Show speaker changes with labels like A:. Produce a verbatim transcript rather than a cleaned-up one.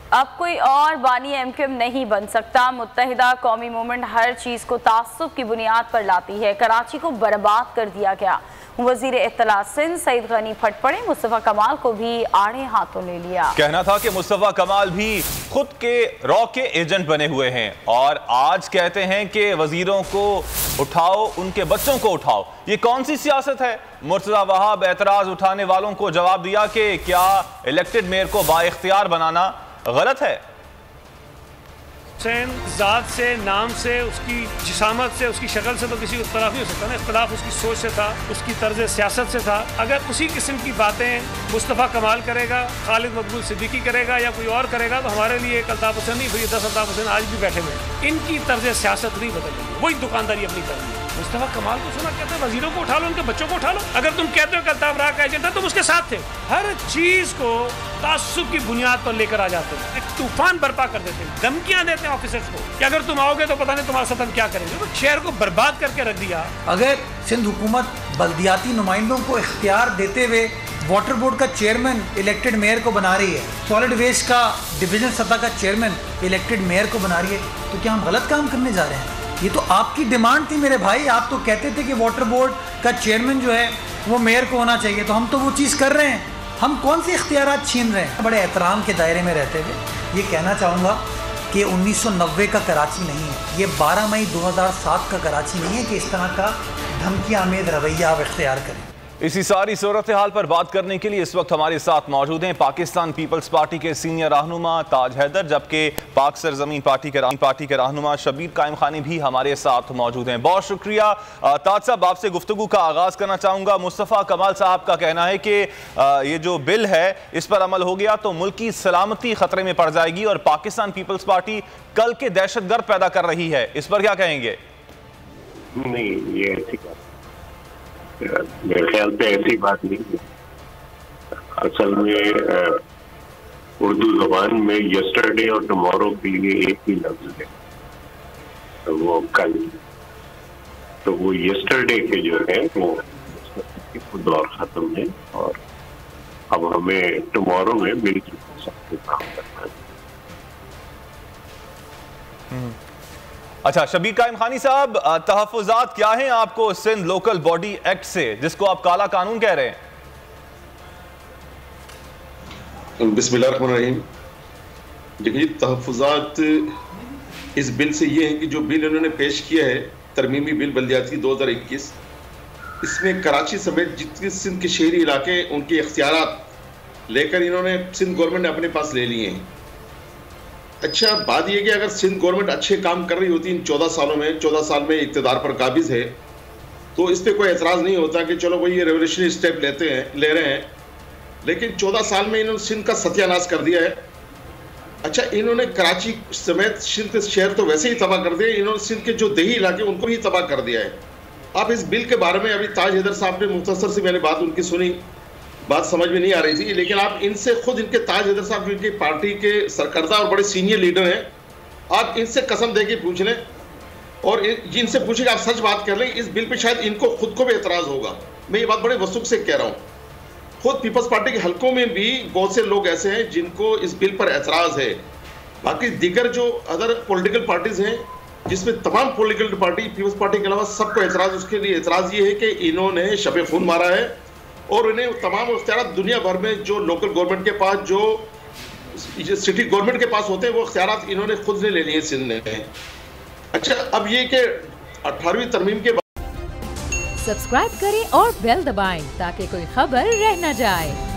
A: अब कोई और बानी एमक्यूएम नहीं बन सकता। मुत्तहिदा कौमी मूवमेंट हर चीज को तासुब की बुनियाद पर लाती है। कराची को बर्बाद कर दिया गया। वजीर इत्तला सिंध सईद गनी फट पड़े। मुस्तफा कमाल को भी आड़े हाथों ले लिया।
B: कहना था कि मुस्तफा कमाल भी खुद के रॉ के एजेंट बने हुए हैं और आज कहते हैं कि वजीरों को उठाओ, उनके बच्चों को उठाओ। ये कौन सी सियासत है? मुर्तजा वहाब एतराज उठाने वालों को जवाब दिया कि क्या इलेक्टेड मेयर को बाइख्तियार बनाना गलत है?
C: हुसैन ज़ात से, नाम से, उसकी जिसामत से, उसकी शक्ल से तो किसी को इख्तलाफ नहीं हो सकता ना। इख्तलाफ उसकी सोच से था, उसकी तर्ज सियासत से था। अगर उसी किस्म की बातें मुस्तफ़ा कमाल करेगा, खालिद मकबूल सिद्दीकी करेगा या कोई और करेगा तो हमारे लिए एक अल्ताफ़ हुसैन नहीं, फिर दस अल्ताफ़ हुसैन आज भी बैठे हुए। इनकी तर्ज सियासत नहीं बदलेगी, वही दुकानदारी अपनी करेंगे। मुस्तफ़ा कमाल को सुना कहते हैं वजीरों को उठा लो, उनके बच्चों को उठा लो। अगर तुम कहते हो कि अल्ताफ राह का एजेंट है, तुम उसके साथ थे। हर चीज को तासुब की बुनियाद पर लेकर आ जाते हैं, एक तूफान बर्पा कर देते हैं, धमकियां देते हैं ऑफिसर्स को कि अगर तुम आओगे तो पता नहीं तुम्हारे साथ हम क्या करेंगे। तो शहर को बर्बाद करके रख दिया।
D: अगर सिंध हुकूमत बल्दियाती नुमाइंदों को इख्तियार देते हुए वाटर बोर्ड का चेयरमैन इलेक्टेड मेयर को बना रही है, सॉलिड वेस्ट का डिवीजन सतह का चेयरमैन इलेक्टेड मेयर को बना रही है, तो क्या हम गलत काम करने जा रहे हैं? ये तो आपकी डिमांड थी मेरे भाई। आप तो कहते थे कि वाटर बोर्ड का चेयरमैन जो है वो मेयर को होना चाहिए, तो हम तो वो चीज़ कर रहे हैं। हम कौन से इख्तियारात छीन रहे हैं? बड़े एहतराम के दायरे में रहते हुए ये कहना चाहूँगा कि उन्नीस सौ नब्बे का कराची नहीं है, ये बारह मई दो हज़ार सात का कराची नहीं है कि इस तरह का धमकी आमेद रवैया आप इख्तियार करें।
B: इसी सारी सूरत हाल पर बात करने के लिए इस वक्त हमारे साथ मौजूद हैं पाकिस्तान पीपल्स पार्टी के सीनियर रहनुमा ताज हैदर, जबकि पाक सरजमीन पार्टी के पार्टी के रहनुमा शबीर कायम खानी भी हमारे साथ मौजूद हैं। बहुत शुक्रिया ताज साहब। आपसे गुफ्तगू का आगाज़ करना चाहूँगा। मुस्तफ़ा कमाल साहब का कहना है कि ये जो बिल है इस पर अमल हो गया तो मुल्क की सलामती खतरे में पड़ जाएगी और पाकिस्तान पीपल्स पार्टी कल के दहशतगर्द पैदा कर रही है। इस पर क्या कहेंगे?
E: नहीं, ये ऐसी बात मेरे ख्याल पे ऐसी बात नहीं है। असल में उर्दू जबान में यस्टरडे और टुमारो के लिए एक ही लफ्ज है, तो वो कल, तो वो यस्टरडे के जो है वो दौर खत्म है और अब हमें टुमारो में मिलकर सबके काम करना है।
B: अच्छा, शबीर कायम खानी साहब, तहफ़्फ़ुज़ात क्या हैं आपको सिंध लोकल बॉडी एक्ट से, जिसको आप काला कानून कह रहे हैं?
F: बिस्मिल्लाहिर्रहमानिर्रहीम। देखिए, तहफ़्फ़ुज़ात इस बिल से ये है कि जो बिल इन्होंने पेश किया है, तरमीमी बिल बल्दियाती दो हज़ार इक्कीस, इसमें कराची समेत जितने सिंध के शहरी इलाके उनके इख्तियारात लेकर इन्होंने सिंध गवर्नमेंट ने अपने पास ले लिए हैं। अच्छा, बात यह कि अगर सिंध गवर्नमेंट अच्छे काम कर रही होती इन चौदह सालों में, चौदह साल में इक़्तिदार पर काबिज है, तो इस पर कोई एतराज़ नहीं होता कि चलो भाई ये रेवोल्यूशनरी स्टेप लेते हैं ले रहे हैं। लेकिन चौदह साल में इन्होंने सिंध का सत्यानाश कर दिया है। अच्छा, इन्होंने कराची समेत सिंध के शहर तो वैसे ही तबाह कर दिए, इन्होंने सिंध के जो देही इलाके उनको ही तबाह कर दिया है। आप इस बिल के बारे में अभी ताज हैदर साहब ने मुख्तसर से मैंने बात उनकी सुनी, बात समझ में नहीं आ रही थी, लेकिन आप इनसे खुद इनके ताज हैदर साहब जो इनकी पार्टी के सरकर्दा और बड़े सीनियर लीडर हैं, आप इनसे कसम दे के पूछ लें और जिनसे पूछे कि आप सच बात कर लें, इस बिल पे शायद इनको खुद को भी एतराज़ होगा। मैं ये बात बड़े वसूख से कह रहा हूँ। खुद पीपल्स पार्टी के हलकों में भी बहुत से लोग ऐसे हैं जिनको इस बिल पर एतराज़ है। बाकी दीगर जो अदर पोलिटिकल पार्टीज़ हैं, जिसमें तमाम पोलिटिकल पार्टी पीपल्स पार्टी के अलावा सबको एतराज़, उसके लिए एतराज़ ये है कि इन्होंने शब खून मारा है और इन्हें तमाम इख्तियार दुनिया भर में जो लोकल गवर्नमेंट के पास, जो सिटी गवर्नमेंट के पास होते हैं, वो इख्तियार इन्होंने खुद ने ले लिए सिंध ने। अच्छा, अब ये कि अठारहवीं तरमीम के बाद
G: सब्सक्राइब करें और बेल दबाएं ताकि कोई खबर रह न जाए।